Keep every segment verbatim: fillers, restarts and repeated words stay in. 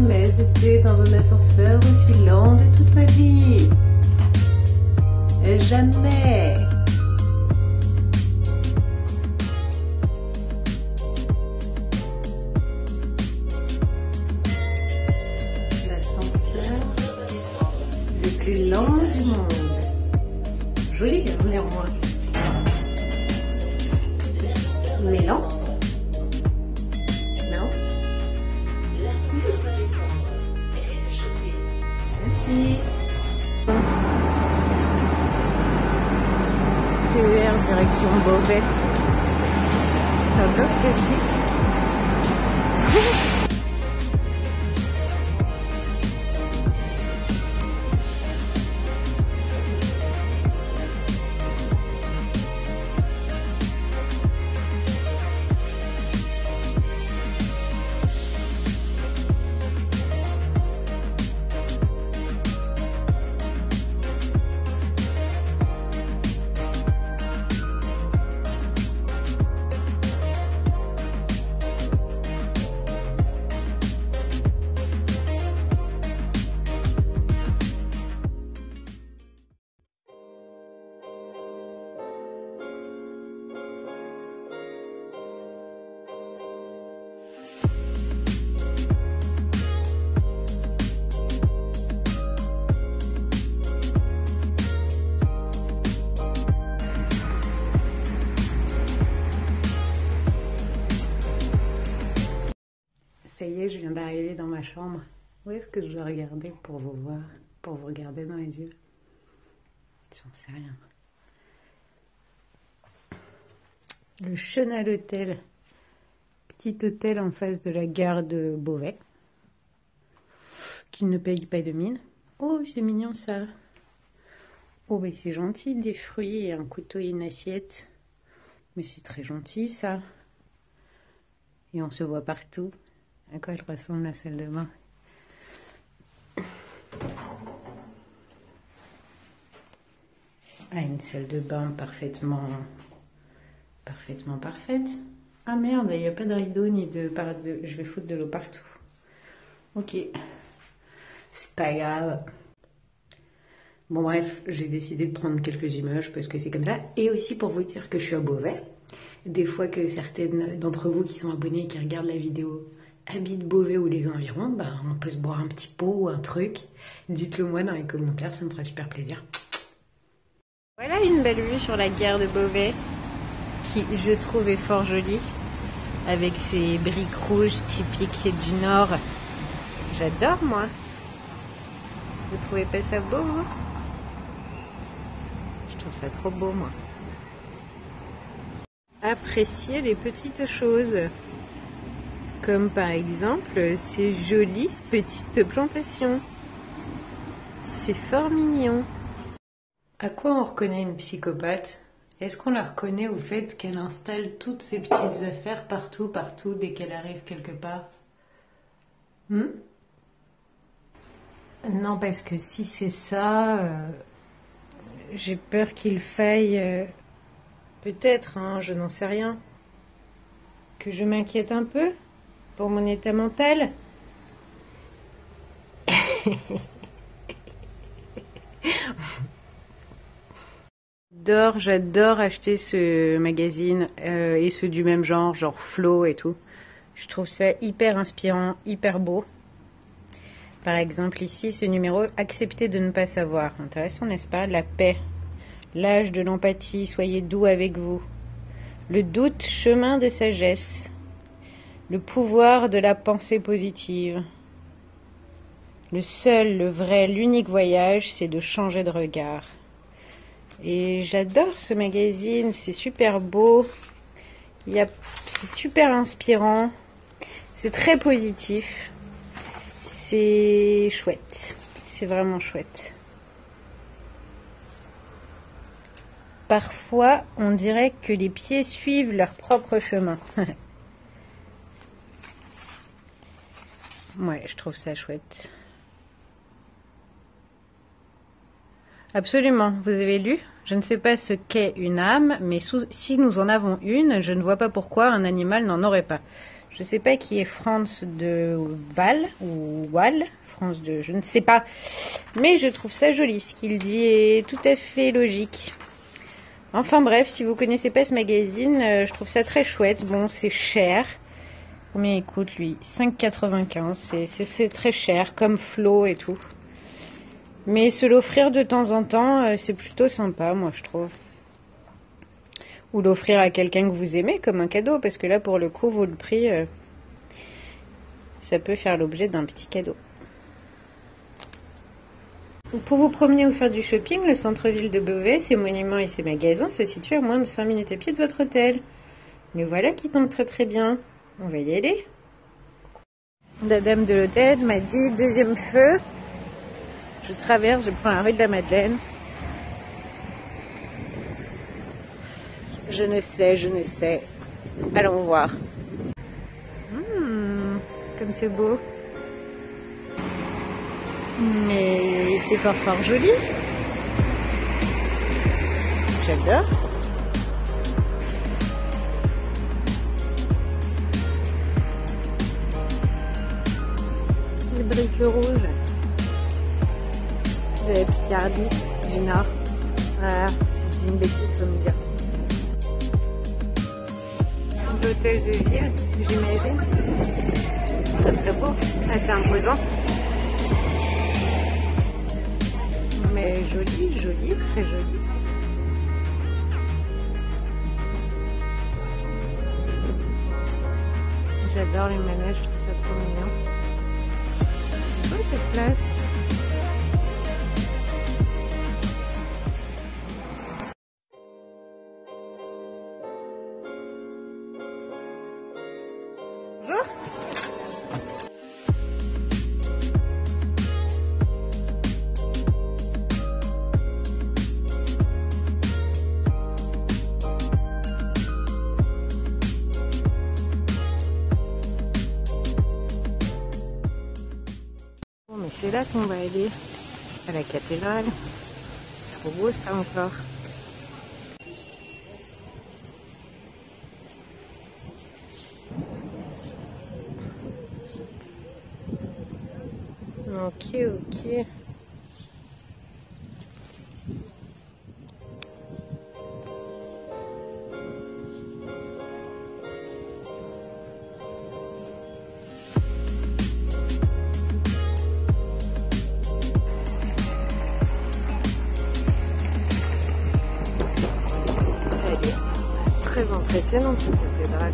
jamais été dans un ascenseur aussi lent de toute ma vie. Jamais. L'ascenseur le plus lent du monde. Joli, néanmoins. Mais lent. Non. Merci. T E R direction Beauvais. T'entends ce que je dis? Ça y est, je viens d'arriver dans ma chambre. Où est-ce que je dois regarder pour vous voir, pour vous regarder dans les yeux? J'en sais rien. Le Chenal Hôtel, petit hôtel en face de la gare de Beauvais, qui ne paye pas de mine. Oh, c'est mignon ça. Oh, mais c'est gentil, des fruits et un couteau et une assiette. Mais c'est très gentil ça. Et on se voit partout. À quoi elle ressemble la salle de bain? Ah, une salle de bain parfaitement, parfaitement parfaite. Ah merde, il n'y a pas de rideau ni de, de... Je vais foutre de l'eau partout. Ok, c'est pas grave. Bon bref, j'ai décidé de prendre quelques images parce que c'est comme ça. Et aussi pour vous dire que je suis à Beauvais. Des fois que certaines d'entre vous qui sont abonnés et qui regardent la vidéo habitent Beauvais ou les environs, ben, on peut se boire un petit pot ou un truc. Dites-le moi dans les commentaires, ça me fera super plaisir. Voilà une belle vue sur la gare de Beauvais, qui je trouve est fort jolie, avec ses briques rouges typiques du Nord. J'adore moi. Vous trouvez pas ça beau, vous? Je trouve ça trop beau, moi. Appréciez les petites choses. Comme par exemple ces jolies petites plantations. C'est fort mignon. À quoi on reconnaît une psychopathe? Est-ce qu'on la reconnaît au fait qu'elle installe toutes ces petites affaires partout, partout, dès qu'elle arrive quelque part? hmm Non, parce que si c'est ça, euh, j'ai peur qu'il faille... Euh, peut-être, hein, je n'en sais rien. Que je m'inquiète un peu pour mon état mental. J'adore, j'adore acheter ce magazine euh, et ceux du même genre, genre Flow et tout. Je trouve ça hyper inspirant, hyper beau. Par exemple ici, ce numéro « Accepter de ne pas savoir ». Intéressant, n'est-ce pas? La paix, l'âge de l'empathie, soyez doux avec vous. Le doute, chemin de sagesse. Le pouvoir de la pensée positive. Le seul, le vrai, l'unique voyage, c'est de changer de regard. Et j'adore ce magazine, c'est super beau. Il y a, c'est super inspirant. C'est très positif. C'est chouette. C'est vraiment chouette. Parfois, on dirait que les pieds suivent leur propre chemin. Ouais, je trouve ça chouette. Absolument, vous avez lu? Je ne sais pas ce qu'est une âme, mais sous, si nous en avons une, je ne vois pas pourquoi un animal n'en aurait pas. Je sais pas qui est France de Val ou Wall, France de je ne sais pas. Mais je trouve ça joli. Ce qu'il dit est tout à fait logique. Enfin bref, si vous connaissez pas ce magazine, euh, je trouve ça très chouette. Bon, c'est cher. Combien il coûte lui? cinq quatre-vingt-quinze. C'est très cher, comme Flo et tout. Mais se l'offrir de temps en temps, euh, c'est plutôt sympa, moi je trouve. Ou l'offrir à quelqu'un que vous aimez comme un cadeau, parce que là pour le coup, vaut le prix, euh, ça peut faire l'objet d'un petit cadeau. Pour vous promener ou faire du shopping, le centre-ville de Beauvais, ses monuments et ses magasins se situent à moins de cinq minutes à pied de votre hôtel. Mais voilà qui tombe très très bien. On va y aller. La dame de l'hôtel m'a dit deuxième feu. Je traverse, je prends la rue de la Madeleine. Je ne sais, je ne sais. Allons voir. Mmh, comme c'est beau. Mais c'est fort fort joli. J'adore. Les briques rouges de la Picardie du Nord. Voilà, si je dis une bêtise, faut me dire. L'hôtel de ville, j'imagine. Très très beau, assez imposant. Mais joli, joli, très joli. J'adore les manèges, je trouve ça trop mignon. C'est beau cette place. Bonjour. Bon, mais c'est là qu'on va aller, à la cathédrale. C'est trop beau ça encore. Ok, ok. Elle est très impressionnante cette cathédrale.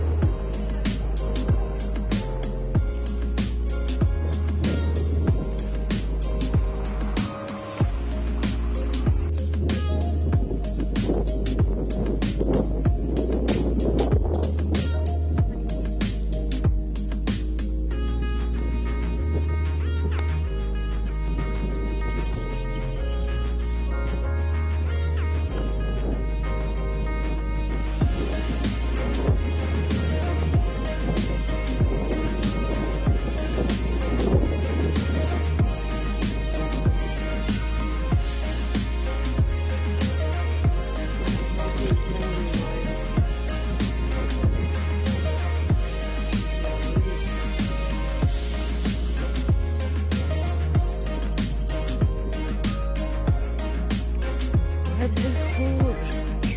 La brique rouge.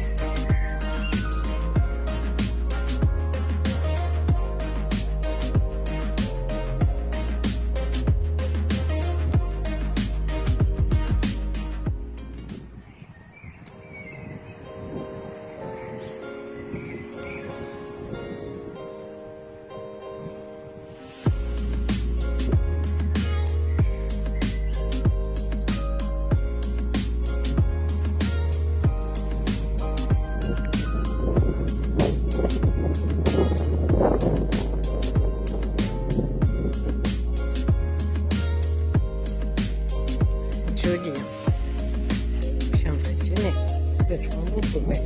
Joli. Hein. Je suis impressionnée. C'est vachement beau, quand même.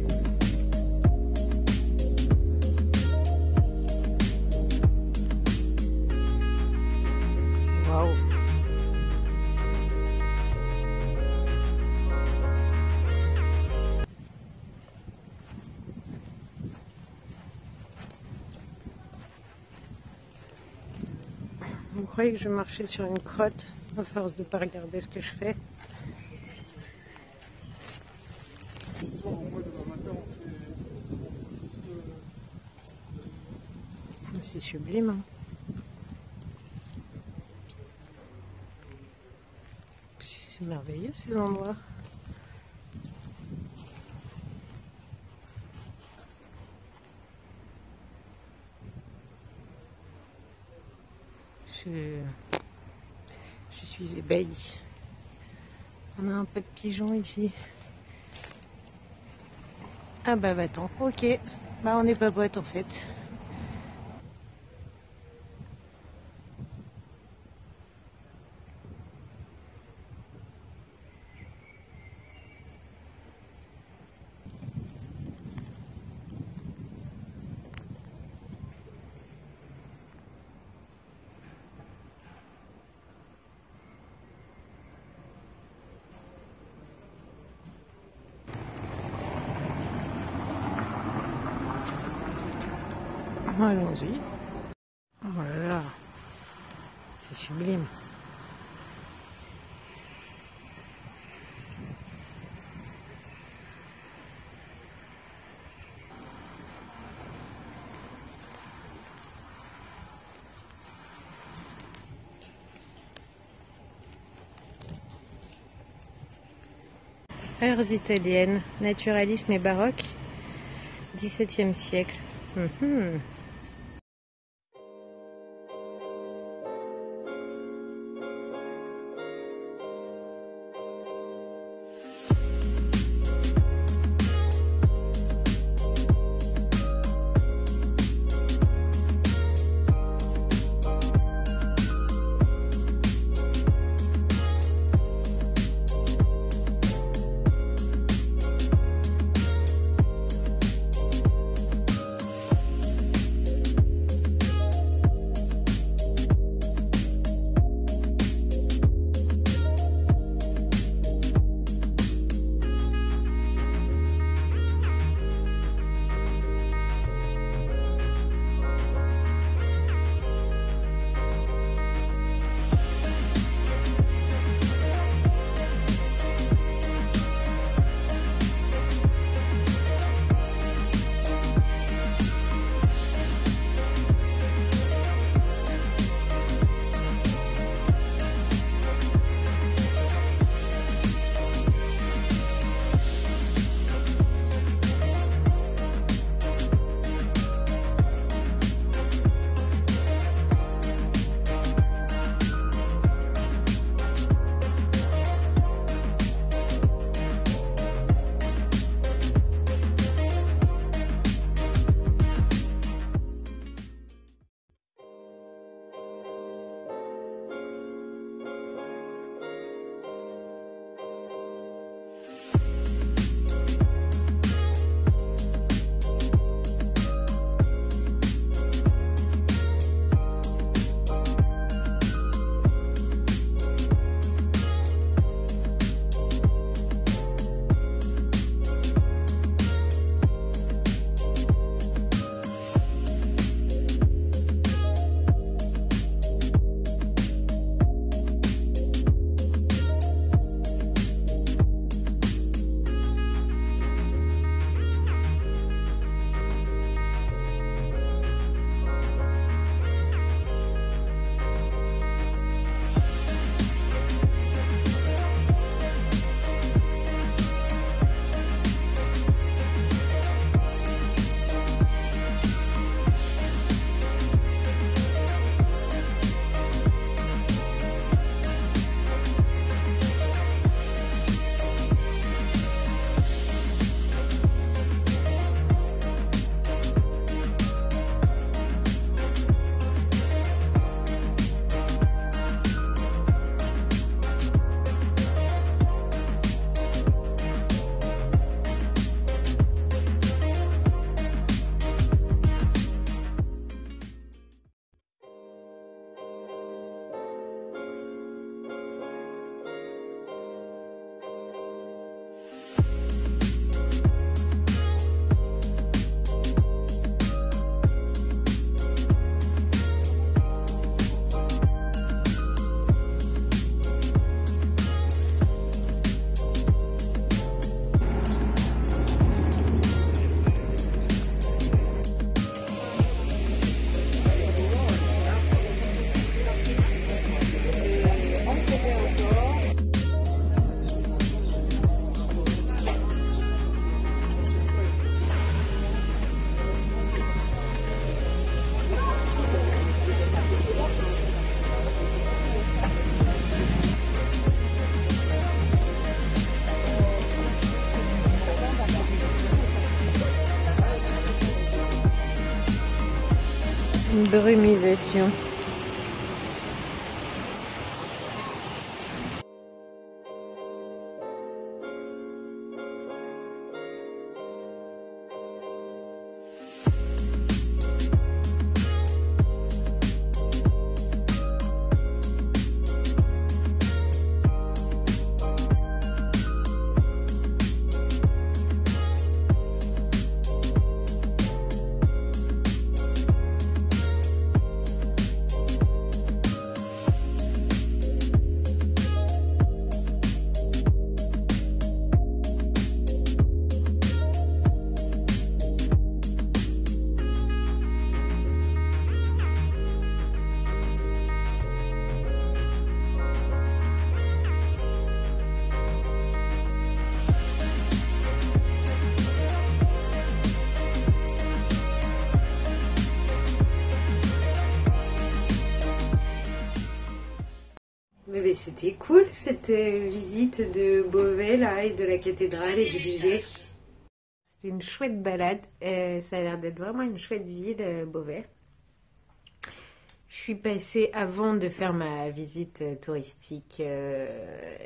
Waouh. croyais que je marchais sur une crotte à force de pas regarder ce que je fais. C'est sublime. Hein. C'est merveilleux ces endroits. Je, je suis ébahie. On a un peu de pigeons ici. Ah bah va-t'en. Ok. Bah on n'est pas potes en fait. Allons-y. Oh là là, c'est sublime. Heures italiennes, naturalisme et baroque, dix-septième siècle. Mmh. brumisation. Mais c'était cool cette visite de Beauvais là, et de la cathédrale et du musée. C'était une chouette balade. Euh, ça a l'air d'être vraiment une chouette ville, euh, Beauvais. Je suis passée avant de faire ma visite euh, touristique. Euh...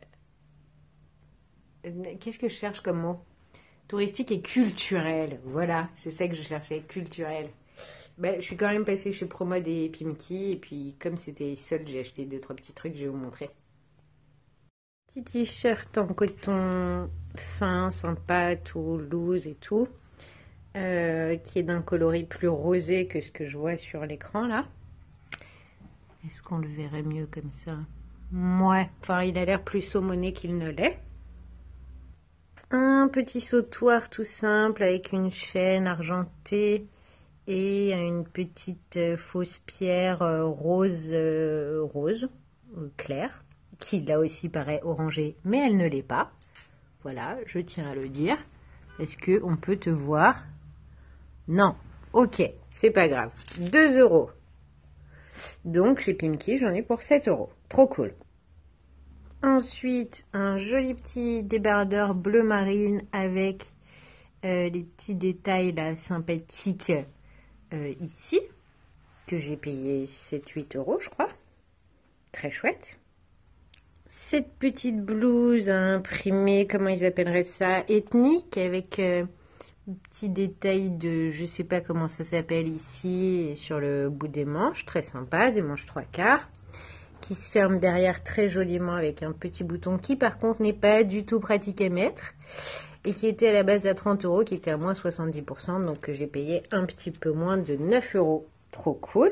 Qu'est-ce que je cherche comme mot? Touristique et culturel. Voilà, c'est ça que je cherchais, culturel. Ben, je suis quand même passée chez Promode et Pimki, et puis comme c'était seul, j'ai acheté deux trois petits trucs, je vais vous montrer. Petit t-shirt en coton fin, sympa, tout loose et tout, euh, qui est d'un coloris plus rosé que ce que je vois sur l'écran là. Est-ce qu'on le verrait mieux comme ça? Ouais, enfin il a l'air plus saumonné qu'il ne l'est. Un petit sautoir tout simple avec une chaîne argentée et une petite euh, fausse pierre euh, rose, euh, rose euh, claire, qui là aussi paraît orangée, mais elle ne l'est pas. Voilà, je tiens à le dire. Est-ce que on peut te voir? Non. Ok, c'est pas grave. deux euros. Donc chez Pimki, j'en ai pour sept euros. Trop cool. Ensuite, un joli petit débardeur bleu marine avec euh, les petits détails là sympathiques. Euh, ici, que j'ai payé sept huit euros, je crois. Très chouette. Cette petite blouse imprimée, comment ils appelleraient ça, ethnique, avec euh, un petit détail de, je sais pas comment ça s'appelle ici, et sur le bout des manches, très sympa, des manches trois quarts, qui se ferme derrière très joliment avec un petit bouton qui par contre n'est pas du tout pratique à mettre. Et qui était à la base à trente euros, qui était à moins soixante-dix pour cent, donc j'ai payé un petit peu moins de neuf euros. Trop cool.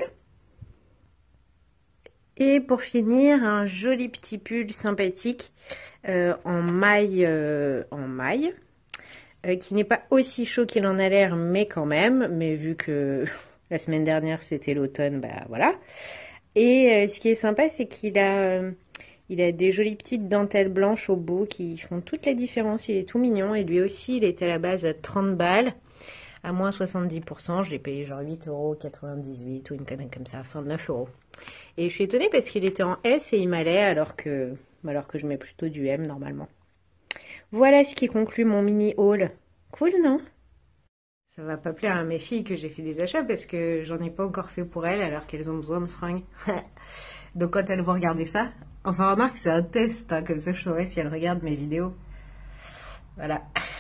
Et pour finir, un joli petit pull sympathique euh, en maille, euh, en maille euh, qui n'est pas aussi chaud qu'il en a l'air, mais quand même. Mais vu que la semaine dernière c'était l'automne, bah voilà. Et euh, ce qui est sympa, c'est qu'il a... Euh, Il a des jolies petites dentelles blanches au bout qui font toute la différence. Il est tout mignon. Et lui aussi, il était à la base à trente balles, à moins soixante-dix pour cent. Je l'ai payé genre huit euros quatre-vingt-dix-huit ou une connerie comme ça, enfin neuf euros. Et je suis étonnée parce qu'il était en S et il m'allait alors que, alors que je mets plutôt du M normalement. Voilà ce qui conclut mon mini haul. Cool, non? Ça va pas plaire à mes filles que j'ai fait des achats parce que j'en ai pas encore fait pour elles alors qu'elles ont besoin de fringues. Donc quand elles vont regarder ça... Enfin, remarque, c'est un test, hein, comme ça je saurai si elle regarde mes vidéos. Voilà.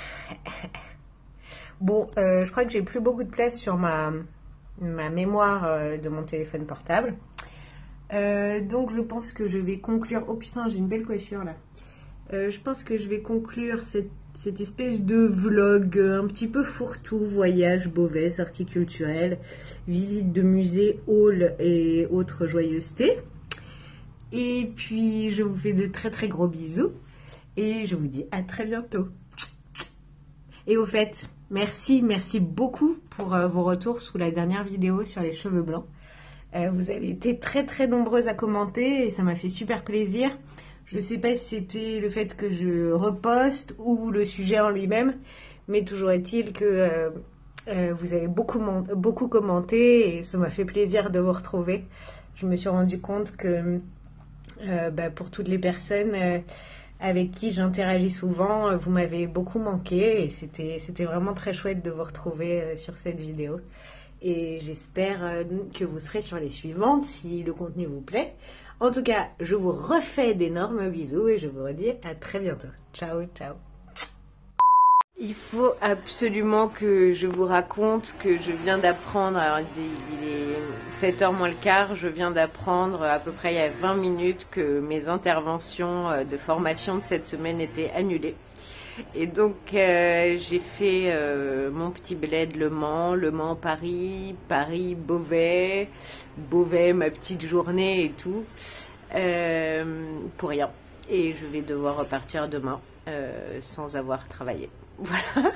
Bon, euh, je crois que j'ai plus beaucoup de place sur ma, ma mémoire euh, de mon téléphone portable. Euh, donc je pense que je vais conclure... Oh putain, j'ai une belle coiffure là. Euh, je pense que je vais conclure cette, cette espèce de vlog un petit peu fourre-tout, voyage Beauvais, sortie culturelle, visite de musée, hall et autres joyeusetés. Et puis, je vous fais de très très gros bisous. Et je vous dis à très bientôt. Et au fait, merci, merci beaucoup pour euh, vos retours sous la dernière vidéo sur les cheveux blancs. Euh, vous avez été très très nombreuses à commenter et ça m'a fait super plaisir. Je ne sais pas si c'était le fait que je reposte ou le sujet en lui-même. Mais toujours est-il que euh, euh, vous avez beaucoup, beaucoup commenté et ça m'a fait plaisir de vous retrouver. Je me suis rendu compte que... Euh, bah, pour toutes les personnes euh, avec qui j'interagis souvent, euh, vous m'avez beaucoup manqué et c'était c'était vraiment très chouette de vous retrouver euh, sur cette vidéo. et j'espère euh, que vous serez sur les suivantes si le contenu vous plaît. En tout cas, je vous refais d'énormes bisous et je vous redis à très bientôt. Ciao, ciao. Il faut absolument que je vous raconte que je viens d'apprendre, alors il est sept heures moins le quart, je viens d'apprendre à peu près il y a vingt minutes que mes interventions de formation de cette semaine étaient annulées. Et donc euh, j'ai fait euh, mon petit bled Le Mans, Le Mans Paris, Paris Beauvais, Beauvais ma petite journée et tout, euh, pour rien. Et je vais devoir repartir demain euh, sans avoir travaillé. Voilà.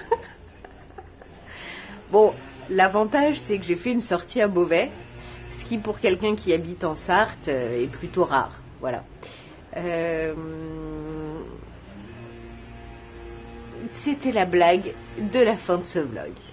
Bon, l'avantage c'est que j'ai fait une sortie à Beauvais, ce qui pour quelqu'un qui habite en Sarthe euh, est plutôt rare. Voilà. Euh... C'était la blague de la fin de ce vlog.